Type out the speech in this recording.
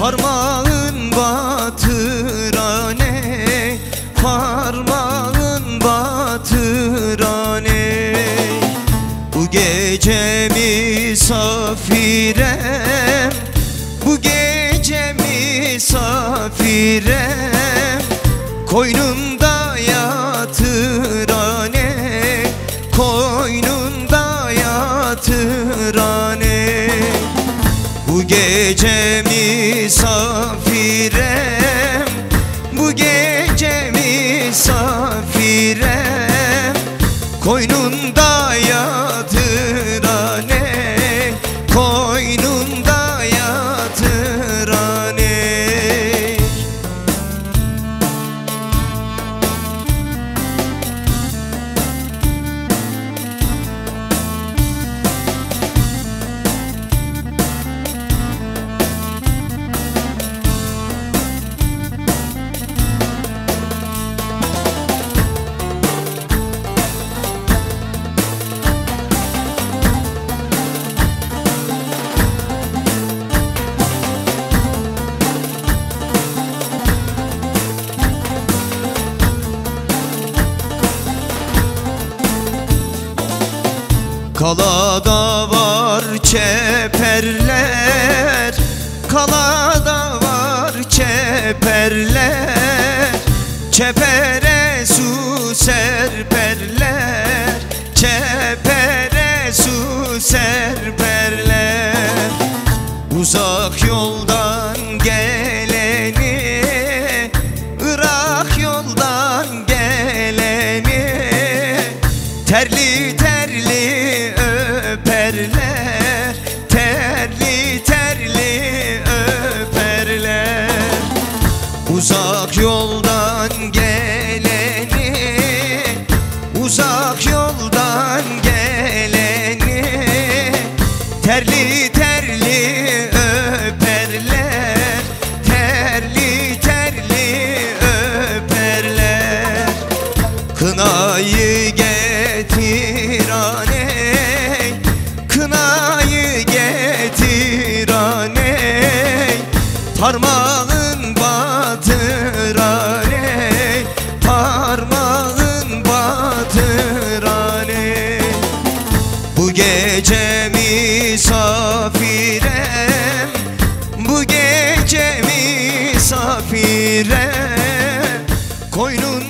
Parmağın batırane, parmağın batırane. Bu gece misafirem, bu gece misafirem. Koynunda yatırane, koynunda yatırane. Bu gece misafirem, bu gece misafirem. Koynunda yatırane, koynunda yatırane. Kalada var çeperler, kalada var çeperler. Çepere su serperler, çepere su serperler. Uzak yoldan geleni, Irak yoldan geleni. Terli terli öperler, terli terli öperler. Uzak yoldan geleni, uzak yoldan geleni. Terli terli öperler, terli terli öperler. Kınayı getir aney, kınayı getir aney. Parmağın batır aney, parmağın batır aney. Bu gece misafirem, bu gece misafirem. Koynun